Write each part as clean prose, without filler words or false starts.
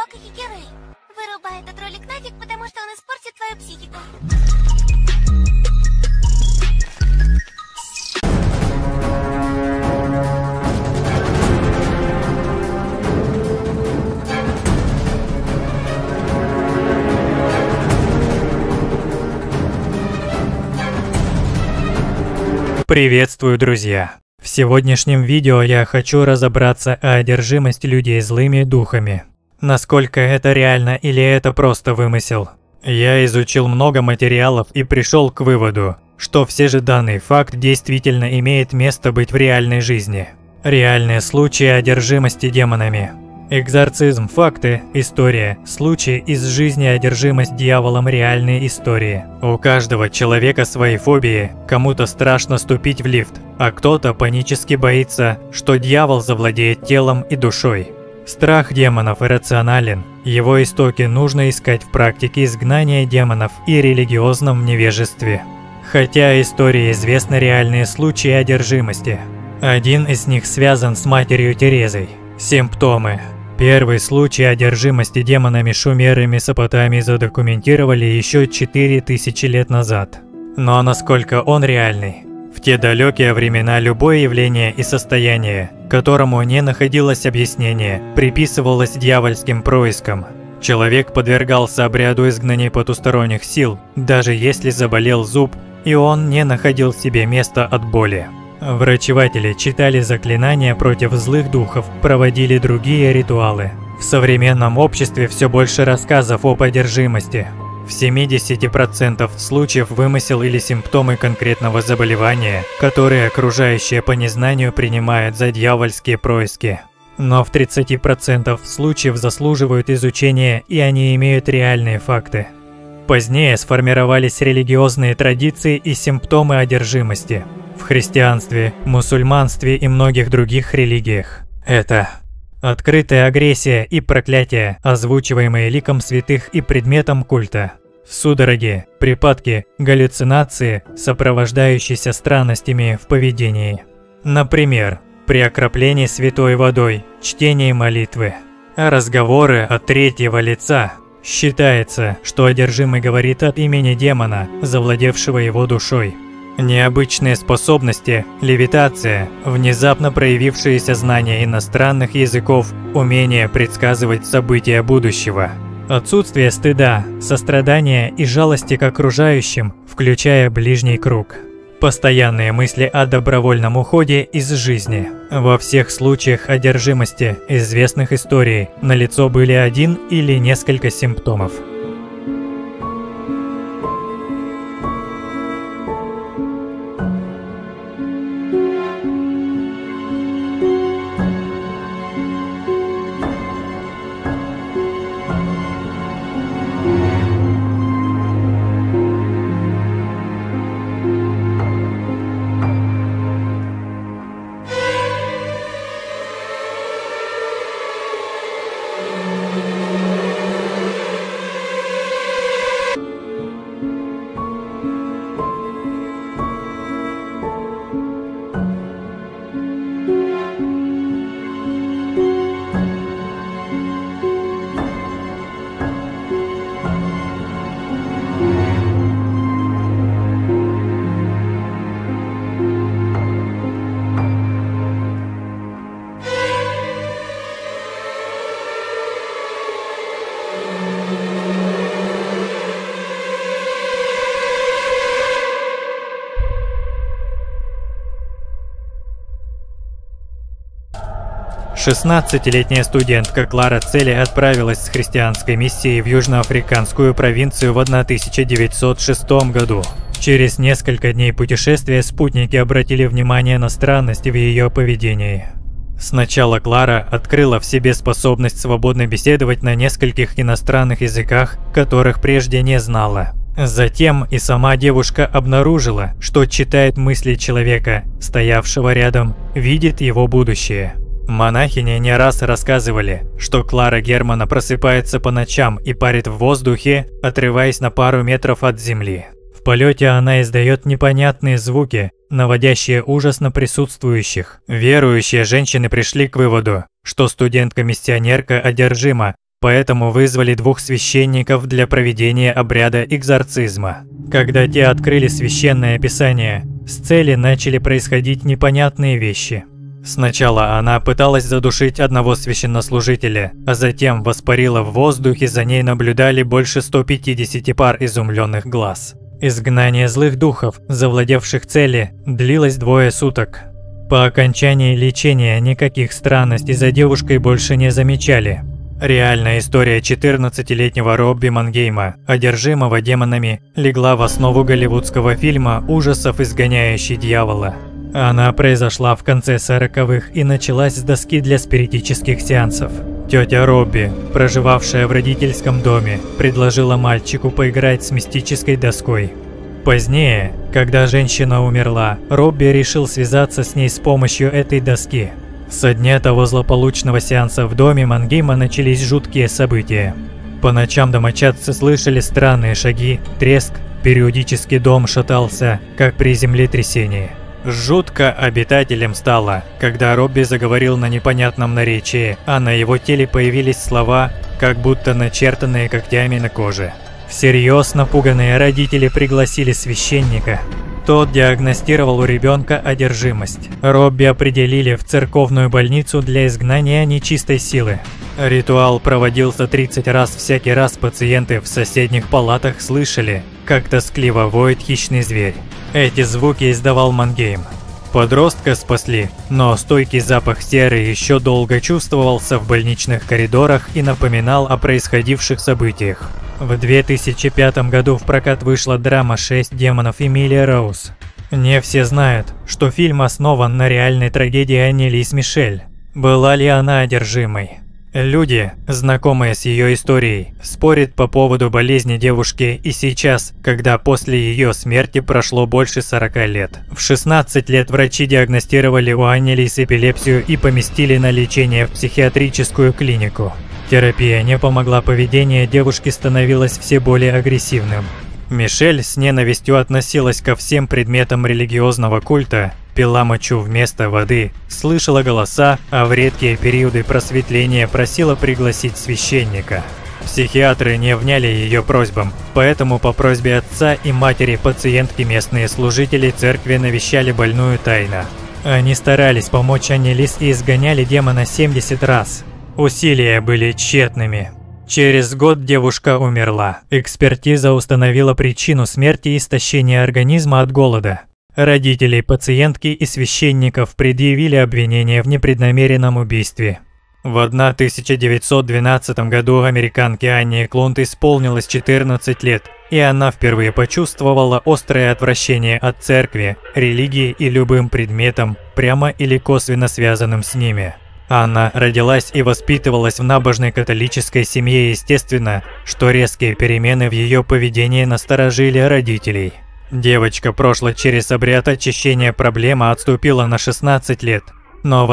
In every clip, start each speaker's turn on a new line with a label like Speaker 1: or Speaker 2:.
Speaker 1: как и герой. Вырубай этот ролик нафиг, потому что он испортит твою психику.
Speaker 2: Приветствую, друзья! В сегодняшнем видео я хочу разобраться о одержимости людей злыми духами. Насколько это реально или это просто вымысел? Я изучил много материалов и пришел к выводу, что все же данный факт действительно имеет место быть в реальной жизни. Реальные случаи одержимости демонами. Экзорцизм, факты, история, случаи из жизни, одержимость дьяволом, реальные истории. У каждого человека свои фобии, кому-то страшно ступить в лифт, а кто-то панически боится, что дьявол завладеет телом и душой. Страх демонов иррационален, его истоки нужно искать в практике изгнания демонов и религиозном невежестве. Хотя истории известны реальные случаи одержимости. Один из них связан с матерью Терезой. Симптомы. Первый случай одержимости демонами Шумеры Месопотамии задокументировали еще 4000 лет назад. Но насколько он реальный? В те далекие времена любое явление и состояние, которому не находилось объяснения, приписывалось дьявольским проискам. Человек подвергался обряду изгнания потусторонних сил, даже если заболел зуб, и он не находил себе места от боли. Врачеватели читали заклинания против злых духов, проводили другие ритуалы. В современном обществе все больше рассказов об одержимости. В 70% случаев вымысел или симптомы конкретного заболевания, которые окружающие по незнанию принимают за дьявольские происки. Но в 30% случаев заслуживают изучения, и они имеют реальные факты. Позднее сформировались религиозные традиции и симптомы одержимости. В христианстве, мусульманстве и многих других религиях. Это открытая агрессия и проклятие, озвучиваемые ликом святых и предметом культа. Судороги, припадки, галлюцинации, сопровождающиеся странностями в поведении. Например, при окроплении святой водой, чтении молитвы. А разговоры от третьего лица. Считается, что одержимый говорит от имени демона, завладевшего его душой. Необычные способности, левитация, внезапно проявившиеся знания иностранных языков, умение предсказывать события будущего. Отсутствие стыда, сострадания и жалости к окружающим, включая ближний круг. Постоянные мысли о добровольном уходе из жизни. Во всех случаях одержимости известных историй налицо были один или несколько симптомов. Шестнадцатилетняя студентка Клара Цели отправилась с христианской миссией в южноафриканскую провинцию в 1906 году. Через несколько дней путешествия спутники обратили внимание на странности в ее поведении. Сначала Клара открыла в себе способность свободно беседовать на нескольких иностранных языках, которых прежде не знала. Затем и сама девушка обнаружила, что читает мысли человека, стоявшего рядом, видит его будущее. Монахини не раз рассказывали, что Клара Германа просыпается по ночам и парит в воздухе, отрываясь на пару метров от земли. В полете она издает непонятные звуки, наводящие ужас на присутствующих. Верующие женщины пришли к выводу, что студентка-миссионерка одержима, поэтому вызвали 2 священников для проведения обряда экзорцизма. Когда те открыли священное писание, с цели начали происходить непонятные вещи. Сначала она пыталась задушить одного священнослужителя, а затем воспарила в воздухе, за ней наблюдали больше 150 пар изумленных глаз. Изгнание злых духов, завладевших цели, длилось 2 суток. По окончании лечения никаких странностей за девушкой больше не замечали. Реальная история 14-летнего Робби Мангейма, одержимого демонами, легла в основу голливудского фильма ужасов «Изгоняющий дьявола». Она произошла в конце 40-х и началась с доски для спиритических сеансов. Тетя Робби, проживавшая в родительском доме, предложила мальчику поиграть с мистической доской. Позднее, когда женщина умерла, Робби решил связаться с ней с помощью этой доски. Со дня того злополучного сеанса в доме Мангейма начались жуткие события. По ночам домочадцы слышали странные шаги, треск, периодически дом шатался, как при землетрясении. Жутко обитателям стало, когда Робби заговорил на непонятном наречии, а на его теле появились слова, как будто начертанные когтями на коже. Всерьез напуганные родители пригласили священника. Тот диагностировал у ребенка одержимость. Робби определили в церковную больницу для изгнания нечистой силы. Ритуал проводился 30 раз, всякий раз пациенты в соседних палатах слышали, как тоскливо воет хищный зверь. Эти звуки издавал Мангейм. Подростка спасли, но стойкий запах серы еще долго чувствовался в больничных коридорах и напоминал о происходивших событиях. В 2005 году в прокат вышла драма «6 демонов» Эмили Роуз. Не все знают, что фильм основан на реальной трагедии Аннелис Мишель. Была ли она одержимой? Люди, знакомые с ее историей, спорят по поводу болезни девушки и сейчас, когда после ее смерти прошло больше 40 лет. В 16 лет врачи диагностировали у Аннелис эпилепсию и поместили на лечение в психиатрическую клинику. Терапия не помогла, поведение девушки становилось все более агрессивным. Мишель с ненавистью относилась ко всем предметам религиозного культа, пила мочу вместо воды, слышала голоса, а в редкие периоды просветления просила пригласить священника. Психиатры не вняли ее просьбам, поэтому по просьбе отца и матери пациентки местные служители церкви навещали больную тайно. Они старались помочь Аннелис и изгоняли демона 70 раз. Усилия были тщетными. Через год девушка умерла. Экспертиза установила причину смерти – истощение организма от голода. Родителей пациентки и священников предъявили обвинение в непреднамеренном убийстве. В 1912 году американке Анне Клунт исполнилось 14 лет, и она впервые почувствовала острое отвращение от церкви, религии и любым предметам, прямо или косвенно связанным с ними. Анна родилась и воспитывалась в набожной католической семье, естественно, что резкие перемены в ее поведении насторожили родителей. Девочка прошла через обряд очищения, проблема отступила на 16 лет, но в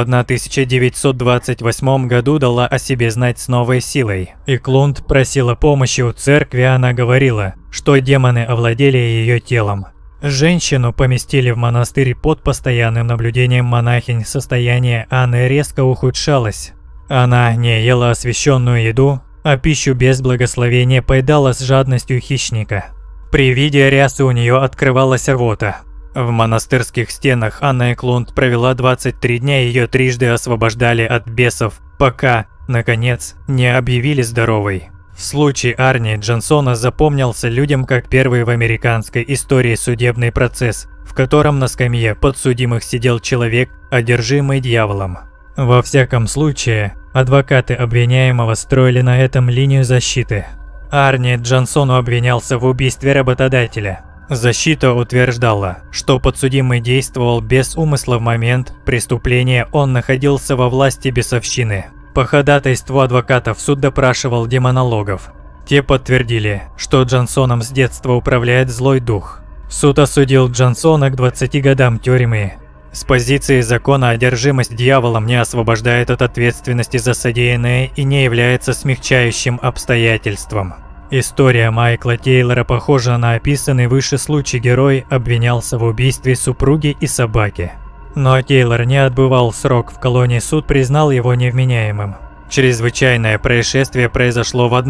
Speaker 2: 1928 году дала о себе знать с новой силой. И Клунт просила помощи у церкви, она говорила, что демоны овладели ее телом. Женщину поместили в монастырь под постоянным наблюдением монахинь, состояние Анны резко ухудшалось. Она не ела освященную еду, а пищу без благословения поедала с жадностью хищника. При виде рясы у нее открывалась рвота. В монастырских стенах Анна Клунт провела 23 дня, ее трижды освобождали от бесов, пока, наконец, не объявили здоровой. Случай Арни Джонсона запомнился людям как первый в американской истории судебный процесс, в котором на скамье подсудимых сидел человек, одержимый дьяволом. Во всяком случае, адвокаты обвиняемого строили на этом линию защиты. Арни Джонсону обвинялся в убийстве работодателя. Защита утверждала, что подсудимый действовал без умысла в момент преступления, он находился во власти бесовщины. По ходатайству адвокатов суд допрашивал демонологов. Те подтвердили, что Джонсоном с детства управляет злой дух. Суд осудил Джонсона к 20 годам тюрьмы. С позиции закона одержимость дьяволом не освобождает от ответственности за содеянное и не является смягчающим обстоятельством. История Майкла Тейлора похожа на описанный выше случай. Герой обвинялся в убийстве супруги и собаки. Но Тейлор не отбывал срок в колонии, суд признал его невменяемым. Чрезвычайное происшествие произошло в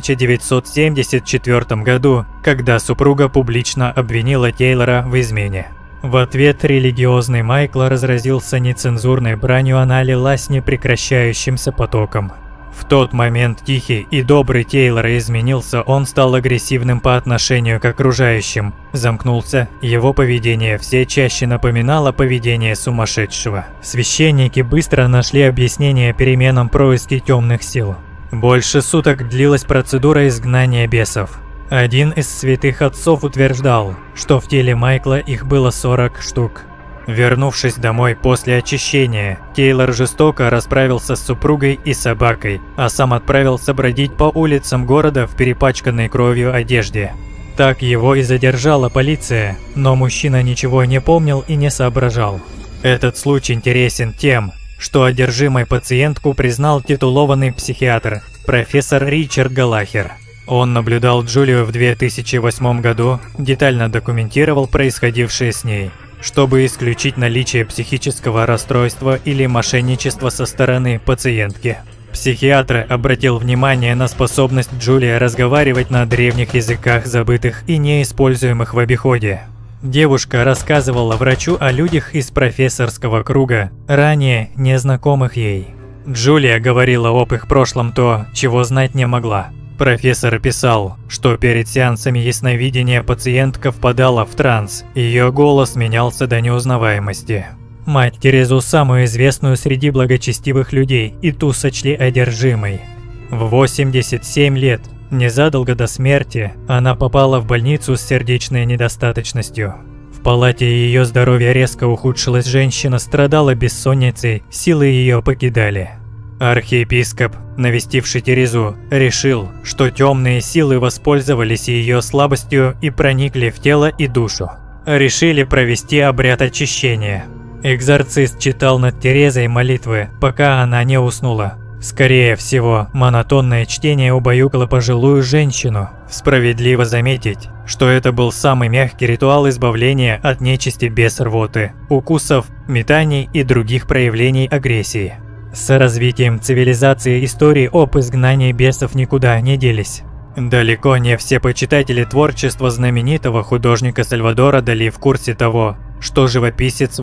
Speaker 2: 1974 году, когда супруга публично обвинила Тейлора в измене. В ответ религиозный Майкл разразился нецензурной бранью, она лилась непрекращающимся потоком. В тот момент тихий и добрый Тейлор изменился, он стал агрессивным по отношению к окружающим, замкнулся, его поведение все чаще напоминало поведение сумасшедшего. Священники быстро нашли объяснение переменам происки темных сил. Больше суток длилась процедура изгнания бесов. Один из святых отцов утверждал, что в теле Майкла их было 40 штук. Вернувшись домой после очищения, Тейлор жестоко расправился с супругой и собакой, а сам отправился бродить по улицам города в перепачканной кровью одежде. Так его и задержала полиция, но мужчина ничего не помнил и не соображал. Этот случай интересен тем, что одержимой пациентку признал титулованный психиатр, профессор Ричард Галлахер. Он наблюдал Джулию в 2008 году, детально документировал происходившее с ней, чтобы исключить наличие психического расстройства или мошенничества со стороны пациентки. Психиатр обратил внимание на способность Джулии разговаривать на древних языках, забытых и неиспользуемых в обиходе. Девушка рассказывала врачу о людях из профессорского круга, ранее незнакомых ей. Джулия говорила об их прошлом то, чего знать не могла. Профессор писал, что перед сеансами ясновидения пациентка впадала в транс, ее голос менялся до неузнаваемости. Мать Терезу, самую известную среди благочестивых людей, и ту сочли одержимой. В 87 лет, незадолго до смерти, она попала в больницу с сердечной недостаточностью. В палате ее здоровье резко ухудшилось, женщина страдала бессонницей, силы ее покидали. Архиепископ, навестивший Терезу, решил, что темные силы воспользовались ее слабостью и проникли в тело и душу. Решили провести обряд очищения. Экзорцист читал над Терезой молитвы, пока она не уснула. Скорее всего, монотонное чтение убаюкало пожилую женщину. Справедливо заметить, что это был самый мягкий ритуал избавления от нечисти без рвоты, укусов, метаний и других проявлений агрессии. С развитием цивилизации истории об изгнании бесов никуда не делись. Далеко не все почитатели творчества знаменитого художника Сальвадора Дали в курсе того, что живописец в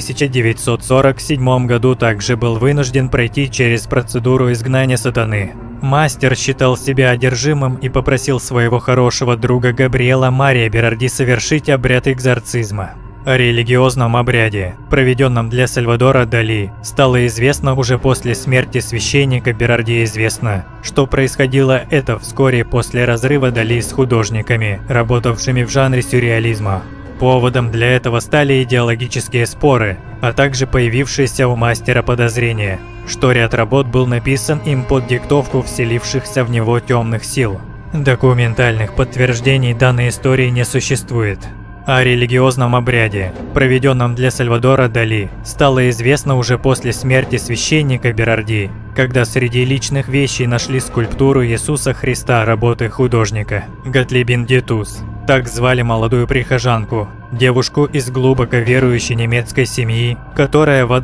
Speaker 2: 1947 году также был вынужден пройти через процедуру изгнания сатаны. Мастер считал себя одержимым и попросил своего хорошего друга Габриэла Мария Берарди совершить обряд экзорцизма. О религиозном обряде, проведенном для Сальвадора Дали, стало известно уже после смерти священника. Берарди известно, что происходило это вскоре после разрыва Дали с художниками, работавшими в жанре сюрреализма. Поводом для этого стали идеологические споры, а также появившееся у мастера подозрение, что ряд работ был написан им под диктовку вселившихся в него темных сил. Документальных подтверждений данной истории не существует. О религиозном обряде, проведенном для Сальвадора Дали, стало известно уже после смерти священника Берарди, когда среди личных вещей нашли скульптуру Иисуса Христа работы художника. Готлибин Дитус, так звали молодую прихожанку, девушку из глубоко верующей немецкой семьи, которая в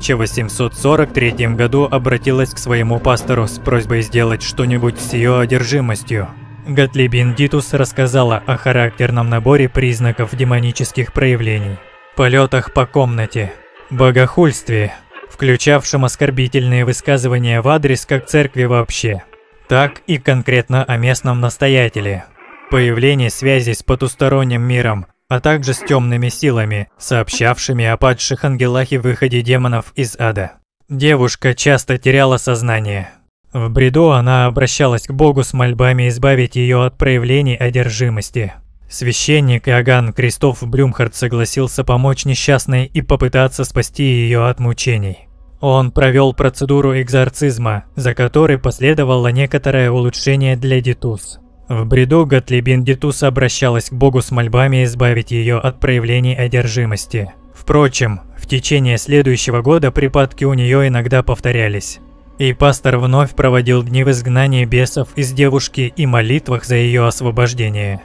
Speaker 2: 1843 году обратилась к своему пастору с просьбой сделать что-нибудь с ее одержимостью. Готлибин Дитус рассказала о характерном наборе признаков демонических проявлений, полетах по комнате, богохульстве, включавшем оскорбительные высказывания в адрес как церкви вообще, так и конкретно о местном настоятеле, появлении связи с потусторонним миром, а также с темными силами, сообщавшими о падших ангелах и выходе демонов из ада. Девушка часто теряла сознание. В бреду она обращалась к Богу с мольбами избавить ее от проявлений одержимости. Священник Иоганн Кристоф Блюмхард согласился помочь несчастной и попытаться спасти ее от мучений. Он провел процедуру экзорцизма, за которой последовало некоторое улучшение для Дитус. В бреду Готлибин Дитус обращалась к Богу с мольбами избавить ее от проявлений одержимости. Впрочем, в течение следующего года припадки у нее иногда повторялись. И пастор вновь проводил дни в изгнании бесов из девушки и молитвах за ее освобождение.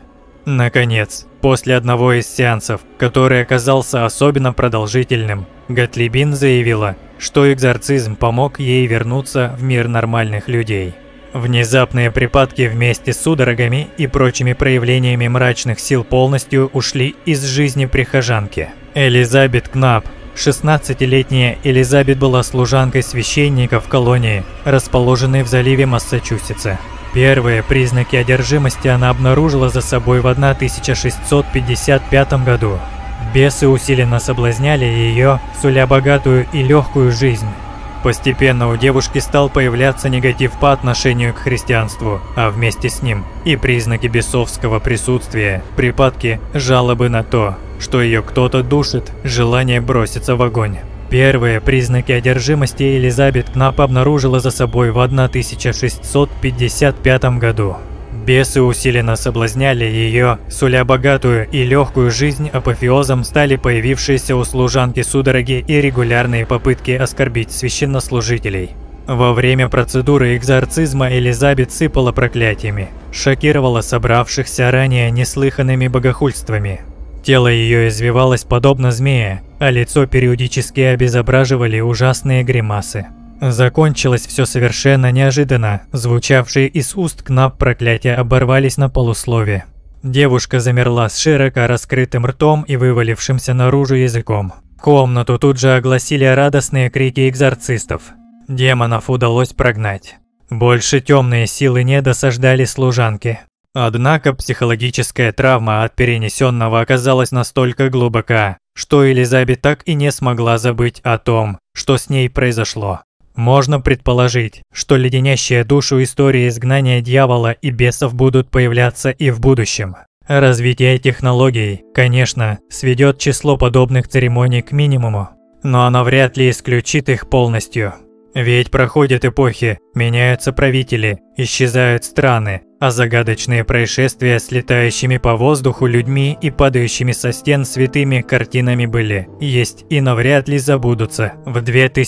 Speaker 2: Наконец, после одного из сеансов, который оказался особенно продолжительным, Готлибин заявила, что экзорцизм помог ей вернуться в мир нормальных людей. Внезапные припадки вместе с судорогами и прочими проявлениями мрачных сил полностью ушли из жизни прихожанки. Элизабет Кнап. 16-летняя Элизабет была служанкой священника в колонии, расположенной в заливе Массачусетса. Первые признаки одержимости она обнаружила за собой в 1655 году. Бесы усиленно соблазняли ее, суля богатую и легкую жизнь. Постепенно у девушки стал появляться негатив по отношению к христианству, а вместе с ним и признаки бесовского присутствия, припадки, жалобы на то, что ее кто-то душит, желание броситься в огонь. Первые признаки одержимости Элизабет Кнап обнаружила за собой в 1655 году. Бесы усиленно соблазняли ее, суля богатую и легкую жизнь. Апофеозом стали появившиеся у служанки судороги и регулярные попытки оскорбить священнослужителей. Во время процедуры экзорцизма Элизабет сыпала проклятиями, шокировала собравшихся ранее неслыханными богохульствами. Тело ее извивалось подобно змее, а лицо периодически обезображивали ужасные гримасы. Закончилось все совершенно неожиданно. Звучавшие из уст Кнап проклятия оборвались на полуслове. Девушка замерла с широко раскрытым ртом и вывалившимся наружу языком. Комнату тут же огласили радостные крики экзорцистов. Демонов удалось прогнать. Больше темные силы не досаждали служанке. Однако психологическая травма от перенесенного оказалась настолько глубока, что Элизабет так и не смогла забыть о том, что с ней произошло. Можно предположить, что леденящие душу истории изгнания дьявола и бесов будут появляться и в будущем. Развитие технологий, конечно, сведет число подобных церемоний к минимуму, но оно вряд ли исключит их полностью. Ведь проходят эпохи, меняются правители, исчезают страны, а загадочные происшествия с летающими по воздуху людьми и падающими со стен святыми картинами были, есть и навряд ли забудутся. В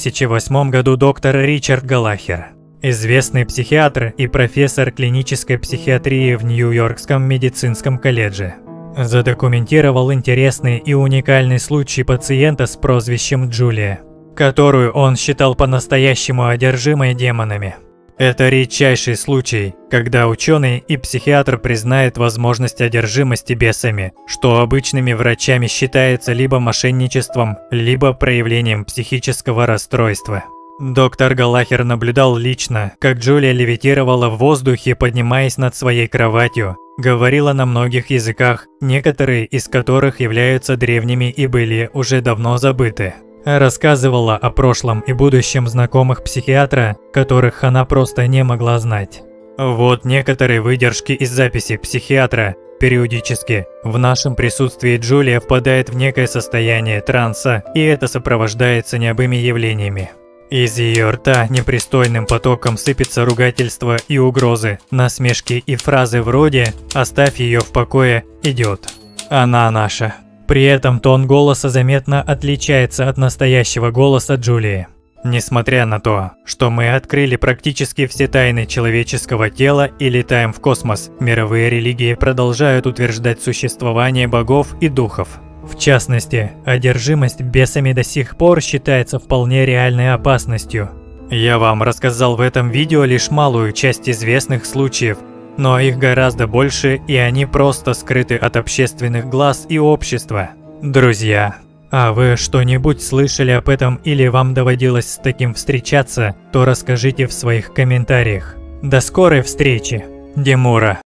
Speaker 2: 2008 году доктор Ричард Галлахер, известный психиатр и профессор клинической психиатрии в Нью-Йоркском медицинском колледже, задокументировал интересный и уникальный случай пациента с прозвищем Джулия, которую он считал по-настоящему одержимой демонами. Это редчайший случай, когда ученый и психиатр признает возможность одержимости бесами, что обычными врачами считается либо мошенничеством, либо проявлением психического расстройства. Доктор Галлахер наблюдал лично, как Джулия левитировала в воздухе, поднимаясь над своей кроватью, говорила на многих языках, некоторые из которых являются древними и были уже давно забыты. Рассказывала о прошлом и будущем знакомых психиатра, которых она просто не могла знать. Вот некоторые выдержки из записи психиатра. Периодически в нашем присутствии Джулия впадает в некое состояние транса, и это сопровождается необычными явлениями. Из ее рта непристойным потоком сыпятся ругательства и угрозы, насмешки и фразы вроде «оставь ее в покое, идет. Она наша». При этом тон голоса заметно отличается от настоящего голоса Джулии. Несмотря на то, что мы открыли практически все тайны человеческого тела и летаем в космос, мировые религии продолжают утверждать существование богов и духов. В частности, одержимость бесами до сих пор считается вполне реальной опасностью. Я вам рассказал в этом видео лишь малую часть известных случаев, но их гораздо больше, и они просто скрыты от общественных глаз и общества. Друзья, а вы что-нибудь слышали об этом или вам доводилось с таким встречаться, то расскажите в своих комментариях. До скорой встречи, Демура!